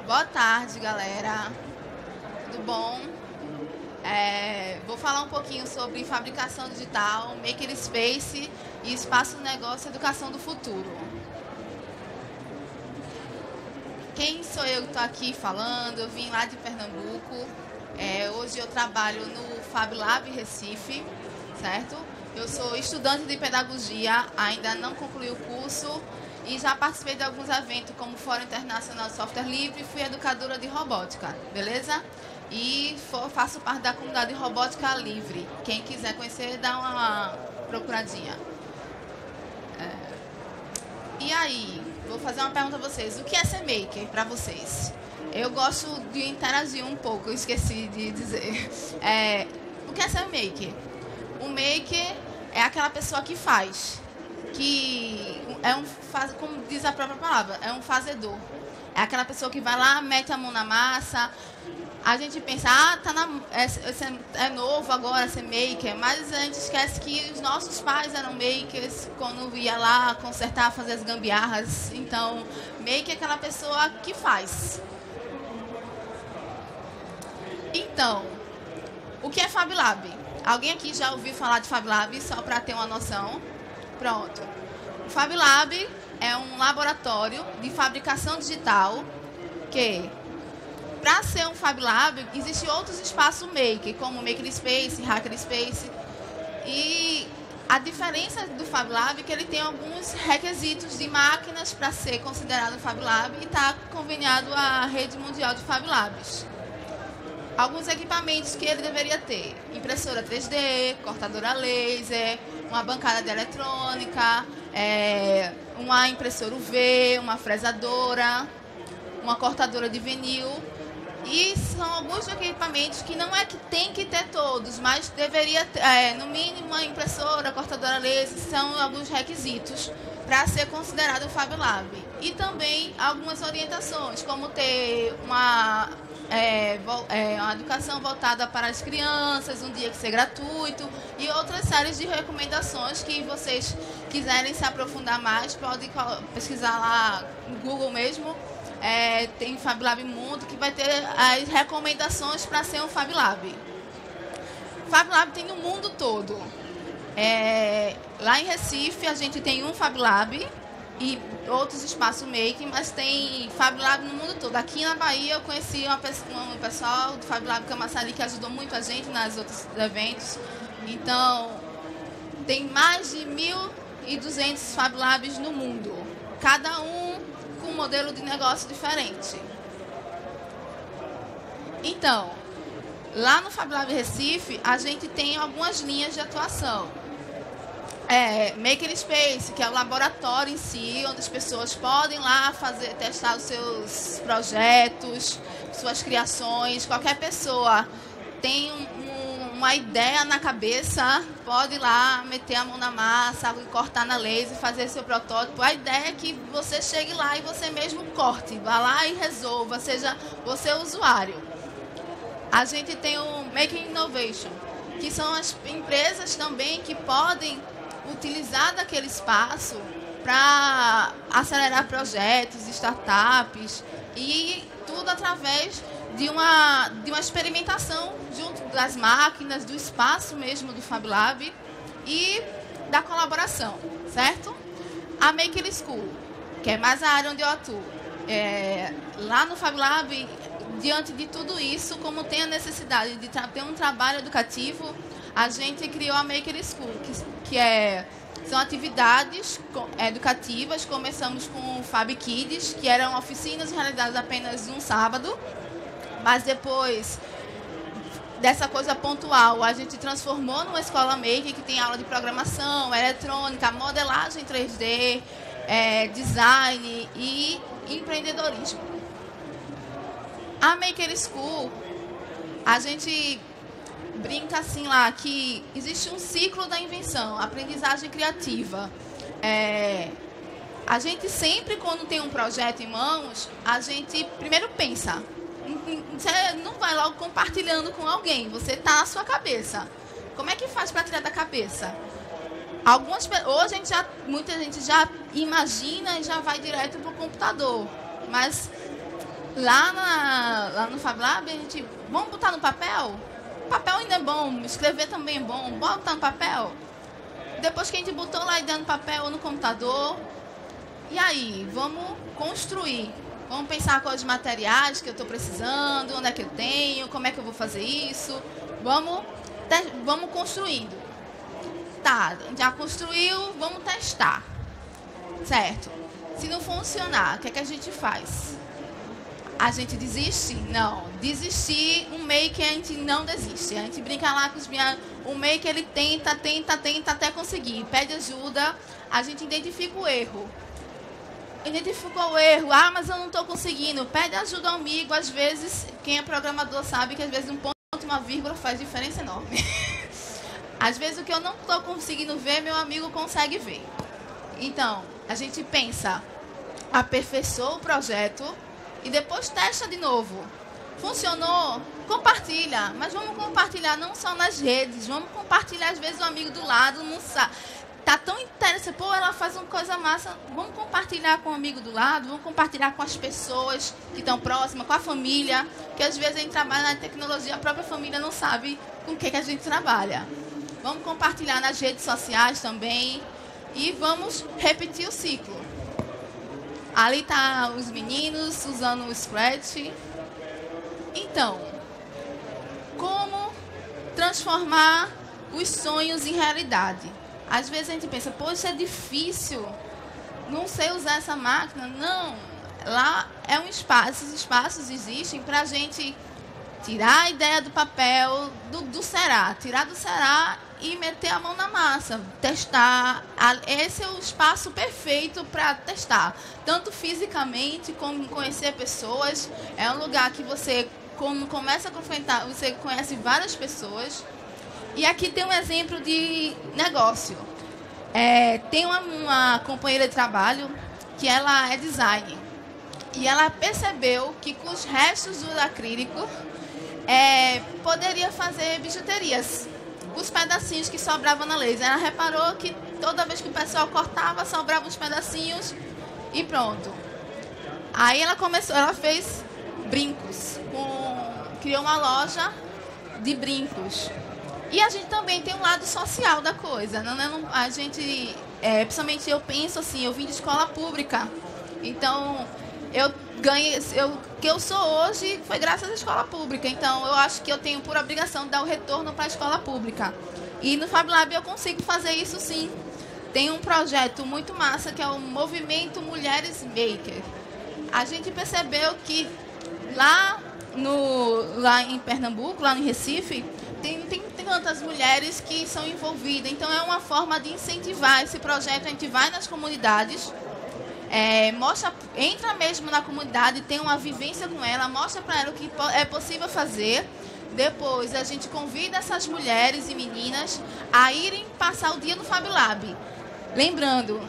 Boa tarde, galera. Tudo bom? Vou falar um pouquinho sobre fabricação digital, makerspace e espaço de negócio e educação do futuro. Quem sou eu que estou aqui falando? Eu vim lá de Pernambuco. Hoje eu trabalho no Fab Lab Recife, certo? Eu sou estudante de pedagogia, ainda não concluí o curso e já participei de alguns eventos como o Fórum Internacional de Software Livre e fui educadora de robótica, beleza? E faço parte da comunidade de robótica livre. Quem quiser conhecer, dá uma procuradinha. E aí, vou fazer uma pergunta a vocês. O que é ser maker para vocês? Eu gosto de interagir um pouco, eu esqueci de dizer. O que é ser maker? O maker é aquela pessoa que faz, que como diz a própria palavra, é um fazedor. É aquela pessoa que vai lá, mete a mão na massa. A gente pensa, é novo agora ser maker, mas a gente esquece que os nossos pais eram makers quando ia lá consertar, fazer as gambiarras. Então, maker é aquela pessoa que faz. Então, o que é Fab Lab? Alguém aqui já ouviu falar de Fab Lab, só para ter uma noção? Pronto. O Fab Lab é um laboratório de fabricação digital que, para ser um Fab Lab, existem outros espaços maker, como Makerspace, Hackerspace. E a diferença do Fab Lab é que ele tem alguns requisitos de máquinas para ser considerado Fab Lab e está conveniado à rede mundial de Fab Labs. Alguns equipamentos que ele deveria ter: impressora 3D, cortadora laser, uma bancada de eletrônica, uma impressora UV, uma fresadora, uma cortadora de vinil. E são alguns equipamentos que não é que tem que ter todos, mas deveria ter, no mínimo, uma impressora, cortadora laser, são alguns requisitos para ser considerado o Fab Lab. E também algumas orientações, como ter uma educação voltada para as crianças, um dia que ser gratuito e outras séries de recomendações que vocês quiserem se aprofundar mais, podem pesquisar lá no Google mesmo. Tem Fab Lab Mundo, que vai ter as recomendações para ser um Fab Lab. Fab Lab tem no mundo todo. Lá em Recife a gente tem um Fab Lab e outros espaços making, mas tem Fab Lab no mundo todo. Aqui na Bahia eu conheci um pessoal do Fab Lab Camaçari que ajudou muito a gente nos outros eventos. Então, tem mais de 1.200 Fab Labs no mundo, cada um com um modelo de negócio diferente. Então, lá no Fab Lab Recife, a gente tem algumas linhas de atuação. Makerspace, que é o laboratório em si, onde as pessoas podem lá testar os seus projetos, suas criações. Qualquer pessoa tem uma ideia na cabeça, pode ir lá, meter a mão na massa, cortar na laser, fazer seu protótipo. A ideia é que você chegue lá e você mesmo corte, vá lá e resolva, seja você o usuário. A gente tem o Making Innovation, que são as empresas também que podem utilizar daquele espaço para acelerar projetos, startups e tudo através de uma experimentação junto das máquinas, do espaço mesmo do Fab Lab e da colaboração, certo? A Maker School, que é mais a área onde eu atuo. Lá no Fab Lab, diante de tudo isso, como tem a necessidade de ter um trabalho educativo, a gente criou a Maker School, são atividades educativas. Começamos com o Fab Kids, que eram oficinas realizadas apenas um sábado, mas depois dessa coisa pontual, a gente transformou numa escola Maker, que tem aula de programação, eletrônica, modelagem 3D, design e empreendedorismo. A Maker School, a gente brinca assim lá que existe um ciclo da invenção, aprendizagem criativa. A gente sempre, quando tem um projeto em mãos, a gente primeiro pensa. Você não vai logo compartilhando com alguém, você está na sua cabeça. Como é que faz para tirar da cabeça? Hoje muita gente já imagina e já vai direto para o computador, mas Lá no Fab Lab, a gente, vamos botar no papel? O papel ainda é bom, escrever também é bom, bora botar no papel? Depois que a gente botou lá a ideia no papel ou no computador, e aí, vamos construir. Vamos pensar quais materiais que eu estou precisando, onde é que eu tenho, como é que eu vou fazer isso. Vamos construindo. Tá, já construiu, vamos testar. Certo. Se não funcionar, o que é que a gente faz? A gente desiste? Não. Desistir, um maker a gente não desiste. A gente brinca lá com os minhas... O maker ele tenta até conseguir. Pede ajuda, a gente identifica o erro. Identificou o erro, mas eu não estou conseguindo. Pede ajuda ao amigo, às vezes, quem é programador sabe que às vezes um ponto e uma vírgula faz diferença enorme. Às vezes o que eu não estou conseguindo ver, meu amigo consegue ver. Então, a gente pensa, aperfeiçoa o projeto e depois testa de novo. Funcionou? Compartilha. Mas vamos compartilhar não só nas redes, vamos compartilhar às vezes o amigo do lado, não sabe. Tá tão interessante, pô, ela faz uma coisa massa, vamos compartilhar com o amigo do lado, vamos compartilhar com as pessoas que estão próximas, com a família, que às vezes a gente trabalha na tecnologia, a própria família não sabe com o que a gente trabalha. Vamos compartilhar nas redes sociais também e vamos repetir o ciclo. Ali tá os meninos usando o Scratch. Então, como transformar os sonhos em realidade? Às vezes a gente pensa, poxa, é difícil, não sei usar essa máquina. Não, lá é um espaço, esses espaços existem para a gente tirar a ideia do papel, do será, tirar do será e meter a mão na massa, testar. Esse é o espaço perfeito para testar, tanto fisicamente como conhecer pessoas. É um lugar que você, quando começa a confrontar, você conhece várias pessoas. E aqui tem um exemplo de negócio. Tem uma companheira de trabalho que ela é designer. E ela percebeu que com os restos do acrílico poderia fazer bijuterias. Os pedacinhos que sobravam na laser. Ela reparou que toda vez que o pessoal cortava, sobravam os pedacinhos e pronto. Aí ela fez brincos. Criou uma loja de brincos. E a gente também tem um lado social da coisa. A gente, principalmente eu penso assim, eu vim de escola pública. Então, o que eu sou hoje foi graças à escola pública. Então, eu acho que eu tenho por obrigação de dar o retorno para a escola pública. E no Fab Lab eu consigo fazer isso sim. Tem um projeto muito massa que é o Movimento Mulheres Maker. A gente percebeu que lá em Pernambuco, lá em Recife, tem tantas mulheres que são envolvidas. Então, é uma forma de incentivar esse projeto. A gente vai nas comunidades, entra mesmo na comunidade, tem uma vivência com ela, mostra para ela o que é possível fazer. Depois, a gente convida essas mulheres e meninas a irem passar o dia no Fab Lab. Lembrando,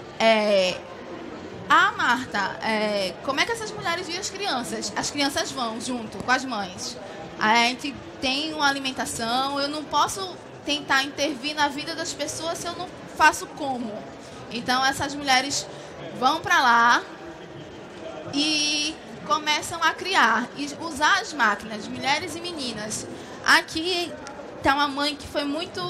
Marta, como é que essas mulheres veem as crianças? As crianças vão junto com as mães. A gente tem uma alimentação, eu não posso tentar intervir na vida das pessoas se eu não faço como. Então, essas mulheres vão para lá e começam a criar e usar as máquinas, mulheres e meninas. Aqui está uma mãe que foi muito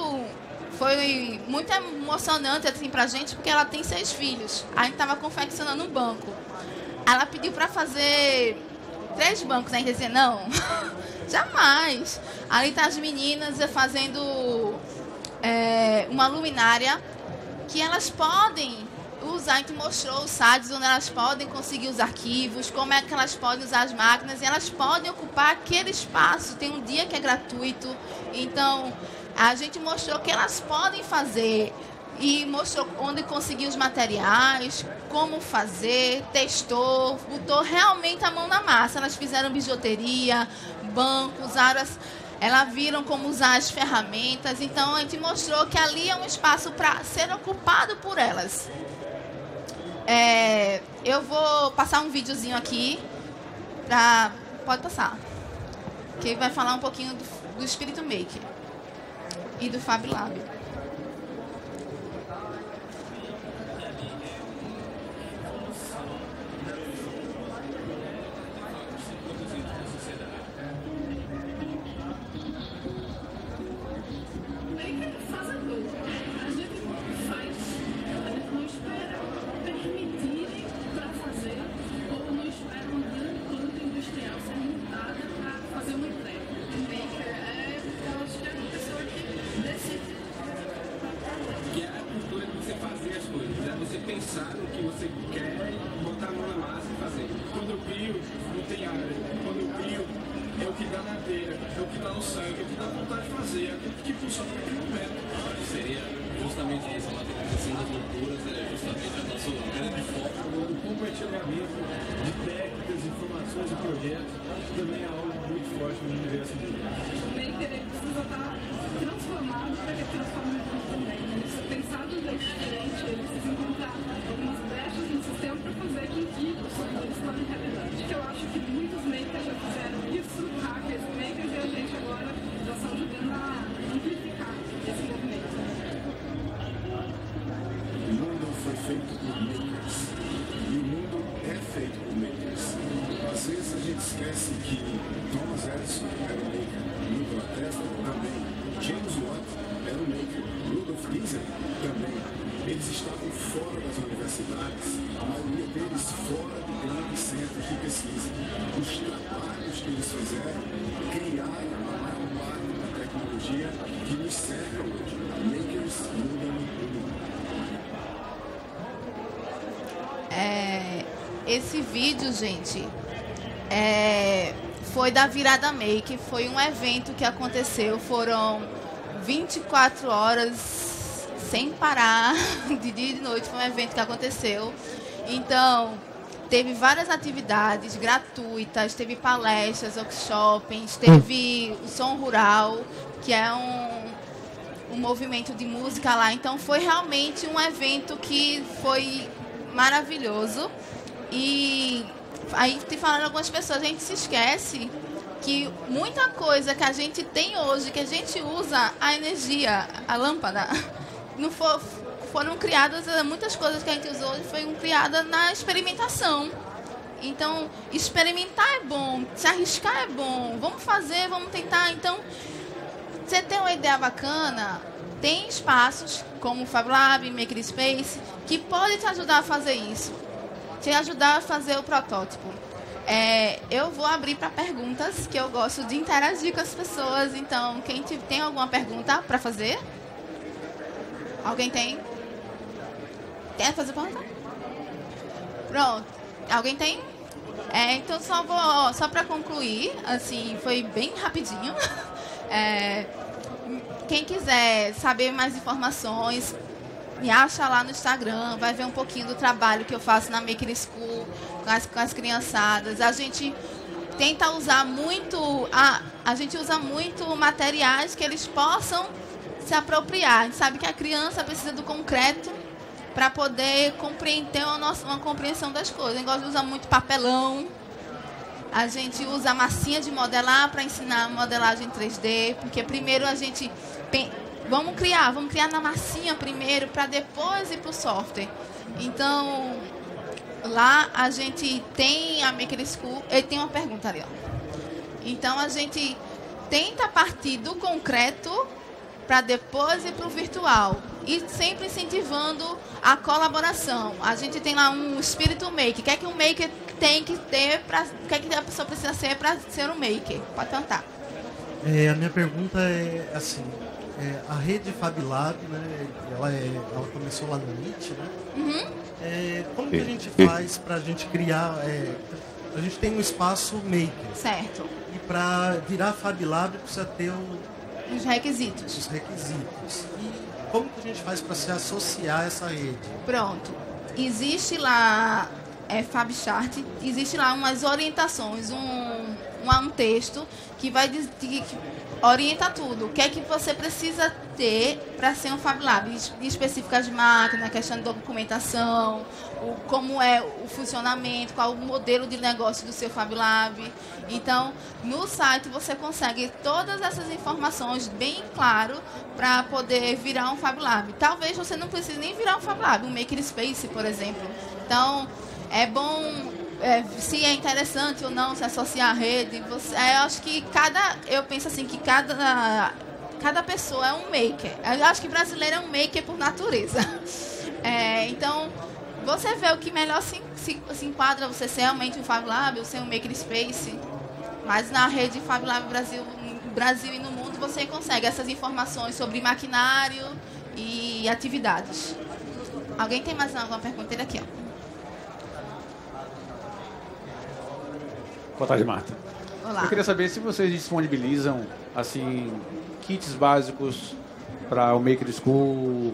emocionante assim, para a gente, porque ela tem 6 filhos. A gente estava confeccionando um banco. Ela pediu para fazer 3 bancos, né? A gente dizia, não, jamais. Ali está as meninas fazendo uma luminária que elas podem usar. A gente mostrou os sites onde elas podem conseguir os arquivos, como é que elas podem usar as máquinas, e elas podem ocupar aquele espaço. Tem um dia que é gratuito. Então, a gente mostrou que elas podem fazer e mostrou onde conseguir os materiais, como fazer, testou, botou realmente a mão na massa. Elas fizeram bijuteria, banco, elas viram como usar as ferramentas. Então, a gente mostrou que ali é um espaço para ser ocupado por elas. Eu vou passar um videozinho aqui, pode passar, que vai falar um pouquinho do Espírito Maker e do Fab Lab. fazer aquilo que funciona naquele momento. Seria justamente isso, a matriculação das loucuras, é justamente a nossa grande foco no compartilhamento de técnicas, informações e projetos, que também é algo muito forte no universo do o maker precisa estar transformado para que transforme o mundo também. Ele precisa pensar de um jeito diferente, ele precisa encontrar algumas brechas no sistema para fazer com que os sonhos deles se tornem realidade. Que eu acho que muitos makers já fizeram isso, hackers, makers, e a gente agora já está ajudando a amplificar esse movimento. O mundo foi feito por makers e o mundo é feito por makers. Às vezes a gente esquece que Thomas Edison era um maker, Nikola Tesla também, James Watt era um maker, Rudolf Giesecke também. Eles estavam fora das universidades, a maioria deles fora de grandes centros de pesquisa. Os trabalhos que eles fizeram criaram a maior parte da tecnologia que nos cerca hoje. Makers mudam o mundo. Esse vídeo, gente, foi da Virada Make, foi um evento que aconteceu, foram 24 horas sem parar, de dia e de noite, foi um evento que aconteceu. Então, teve várias atividades gratuitas, teve palestras, workshops, teve o Som Rural, que é um movimento de música lá. Então, foi realmente um evento que foi maravilhoso. E aí, te falando algumas pessoas, a gente se esquece que muita coisa que a gente tem hoje, que a gente usa a energia, a lâmpada, não foram criadas, muitas coisas que a gente usou hoje foram criadas na experimentação. Então, experimentar é bom, se arriscar é bom, vamos fazer, vamos tentar. Então, você tem uma ideia bacana, tem espaços como o Fab Lab, Makerspace, que podem te ajudar a fazer isso, te ajudar a fazer o protótipo. Eu vou abrir para perguntas, que eu gosto de interagir com as pessoas. Então, quem tem alguma pergunta para fazer? Alguém tem? Tem a fazer pergunta? Pronto. Alguém tem? Então, só para concluir, assim, foi bem rapidinho. Quem quiser saber mais informações, me acha lá no Instagram, vai ver um pouquinho do trabalho que eu faço na Maker School com as criançadas. A gente tenta usar muito, a gente usa muito materiais que eles possam se apropriar. A gente sabe que a criança precisa do concreto para poder compreender uma compreensão das coisas. A gente gosta de usar muito papelão. A gente usa massinha de modelar para ensinar modelagem 3D, porque primeiro a gente vamos criar na massinha primeiro, para depois ir para o software. Então, lá a gente tem a Maker School. Ele tem uma pergunta ali, ó. Então, a gente tenta partir do concreto para depois ir para o virtual. E sempre incentivando a colaboração. A gente tem lá um espírito maker. O que é que um maker tem que ter, o que é que a pessoa precisa ser para ser um maker? Pode perguntar. A minha pergunta é assim, a rede Fab Lab, né, ela começou lá no MIT, né? Uhum. Como que a gente faz para a gente criar, a gente tem um espaço maker. Certo. E para virar Fab Lab precisa ter os requisitos. E como que a gente faz para se associar a essa rede? Pronto. Existe lá, FabChart, existe lá umas orientações, um texto que que orienta tudo. O que é que você precisa ter para ser um Fab Lab? Específicas de máquina, questão de documentação, como é o funcionamento, qual o modelo de negócio do seu Fab Lab. Então, no site você consegue todas essas informações bem claro para poder virar um Fab Lab. Talvez você não precise nem virar um Fab Lab, um Makerspace, por exemplo. Então, é bom, se é interessante ou não se associar à rede. Eu acho que eu penso assim que cada pessoa é um maker. Eu acho que brasileiro é um maker por natureza. Então, você vê o que melhor se enquadra, você ser realmente um Fab Lab ou ser um Makerspace. Mas na rede Fab Lab Brasil e no mundo você consegue essas informações sobre maquinário e atividades. Alguém tem mais alguma pergunta? Ele aqui, ó. Boa tarde, Marta. Olá. Eu queria saber se vocês disponibilizam, assim, kits básicos para o Maker School,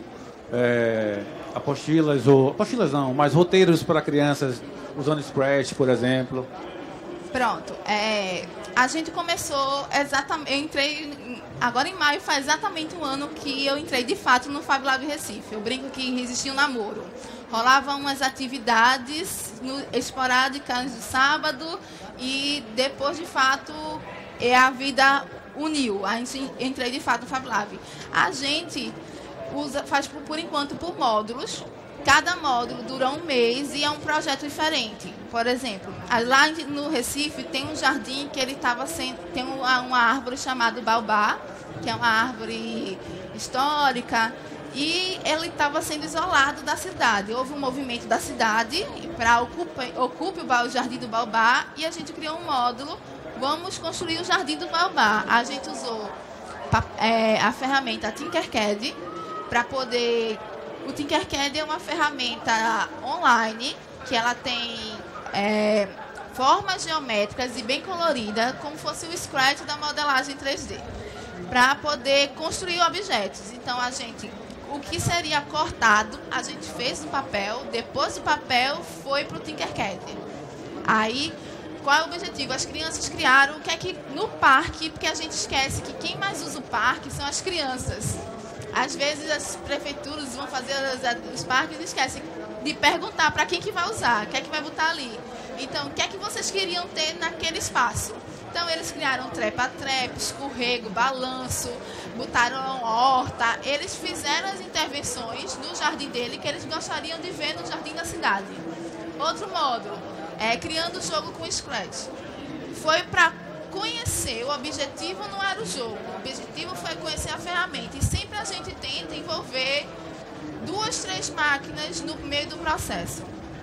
apostilas não, mas roteiros para crianças usando Scratch, por exemplo. Pronto. A gente começou exatamente... Eu entrei agora em maio, faz exatamente um ano que eu entrei de fato no Fab Lab Recife. Eu brinco que existia um namoro. Rolavam umas atividades esporádicas de sábado e depois, de fato, a vida uniu. A gente entrei de fato no Fab Lab. A gente faz por enquanto por módulos. Cada módulo dura um mês e é um projeto diferente. Por exemplo, lá no Recife tem um jardim que ele tem uma árvore chamada Baobá, que é uma árvore histórica, e ele estava sendo isolado da cidade. Houve um movimento da cidade para ocupe o Jardim do Baobá, e a gente criou um módulo, vamos construir o Jardim do Baobá. A gente usou a ferramenta Tinkercad para poder... O Tinkercad é uma ferramenta online que ela tem formas geométricas e bem colorida, como fosse o Scratch da modelagem 3D, para poder construir objetos. Então, o que seria cortado, a gente fez no papel, depois do papel foi para o Tinkercad. Aí, qual é o objetivo? As crianças criaram o que é que no parque, porque a gente esquece que quem mais usa o parque são as crianças. Às vezes as prefeituras vão fazer os parques e esquecem de perguntar para quem que vai usar, o que é que vai botar ali. Então, o que é que vocês queriam ter naquele espaço? Então, eles criaram trepa-trepa, escorrego, balanço, botaram horta. Eles fizeram as intervenções no jardim dele que eles gostariam de ver no jardim da cidade. Outro módulo, criando o jogo com Scratch. Foi para conhecer, o objetivo não era o jogo, o objetivo foi conhecer a ferramenta. E sempre a gente tenta envolver 2, 3 máquinas no meio do processo.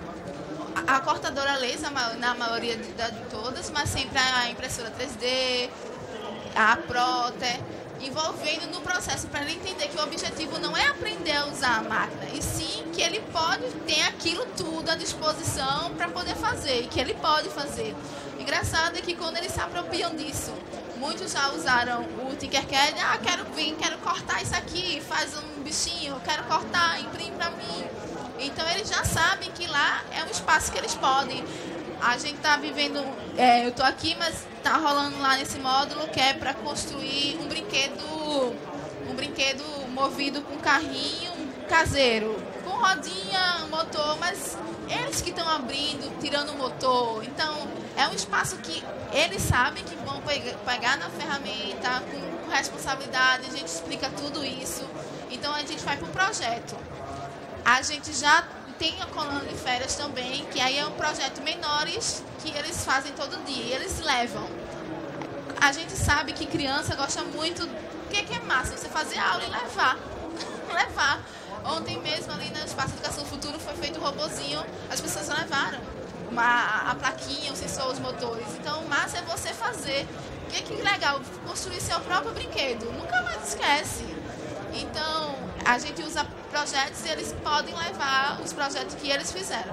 A cortadora laser, na maioria de todas, mas sempre a impressora 3D, a Proter, envolvendo no processo para ele entender que o objetivo não é aprender a usar a máquina, e sim que ele pode ter aquilo tudo à disposição para poder fazer, e que ele pode fazer. O engraçado é que quando eles se apropriam disso, muitos já usaram o Tinkercad, quero cortar isso aqui, faz um bichinho, quero cortar, imprime para mim. Então eles já sabem que lá é um espaço que eles podem. A gente está vivendo, eu estou aqui, mas está rolando lá nesse módulo que é para construir um brinquedo movido com carrinho caseiro, com rodinha, motor, mas eles que estão abrindo, tirando o motor. Então é um espaço que eles sabem que vão pegar na ferramenta com responsabilidade. A gente explica tudo isso. Então a gente vai para o projeto. A gente já tem a coluna de férias também, que aí é um projeto menores que eles fazem todo dia e eles levam. A gente sabe que criança gosta muito. O que é massa? Você fazer aula e levar. Levar. Ontem mesmo ali no Espaço Educação do Futuro foi feito um robozinho, as pessoas levaram a plaquinha, o sensor, os motores. Então o massa é você fazer. O que legal? Construir seu próprio brinquedo. Nunca mais esquece. Então, a gente usa projetos e eles podem levar os projetos que eles fizeram.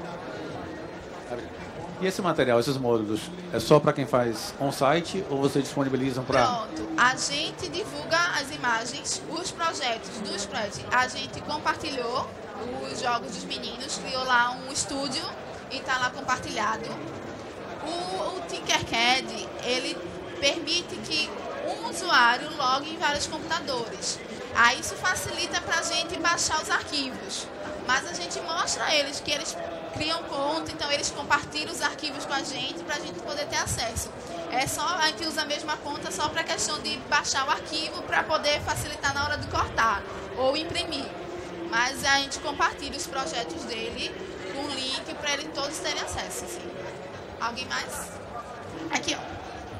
E esse material, esses módulos, é só para quem faz on-site ou vocês disponibilizam para... Pronto. A gente divulga as imagens, os projetos do Scratch. A gente compartilhou os jogos dos meninos, criou lá um estúdio e está lá compartilhado. O Tinkercad, ele permite que um usuário logue em vários computadores. Aí isso facilita para a gente baixar os arquivos. Mas a gente mostra a eles que eles criam conta, então eles compartilham os arquivos com a gente para a gente poder ter acesso. A gente usa a mesma conta só para a questão de baixar o arquivo para poder facilitar na hora de cortar ou imprimir. Mas a gente compartilha os projetos dele com link para eles todos terem acesso. Assim. Alguém mais? Aqui, ó.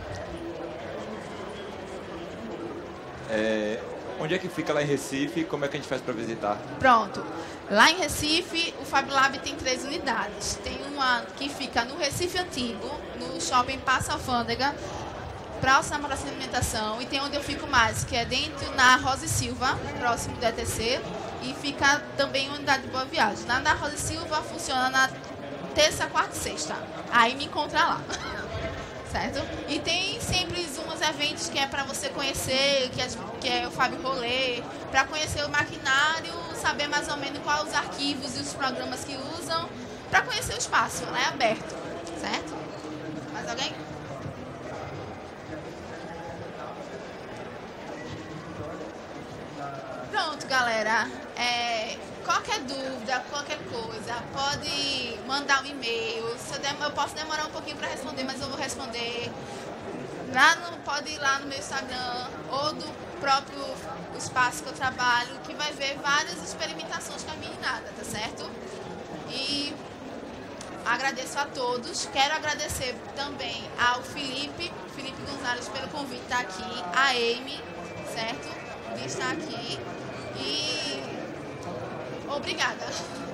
Onde é que fica lá em Recife? Como é que a gente faz para visitar? Pronto. Lá em Recife, o Fab Lab tem 3 unidades. Tem uma que fica no Recife Antigo, no Shopping Passa Alfândega, próximo à praça de alimentação. E tem onde eu fico mais, que é dentro na Rosa e Silva, próximo do ETC. E fica também a unidade de Boa Viagem. Lá na Rosa e Silva funciona na terça, quarta e sexta. Aí me encontra lá. certo? E tem sempre uns eventos que é para você conhecer, que é o Fábio Rolê, para conhecer o maquinário, saber mais ou menos quais os arquivos e os programas que usam, para conhecer o espaço, né, aberto, certo? Mais alguém? Pronto, galera. Qualquer dúvida, qualquer coisa, pode mandar um e-mail. Eu posso demorar um pouquinho para responder, mas eu vou responder. Pode ir lá no meu Instagram ou do próprio espaço que eu trabalho, que vai ver várias experimentações com a meninada, tá certo? E agradeço a todos. Quero agradecer também ao Felipe Gonzalez pelo convite de estar aqui, a Amy, certo? De estar aqui. E obrigada.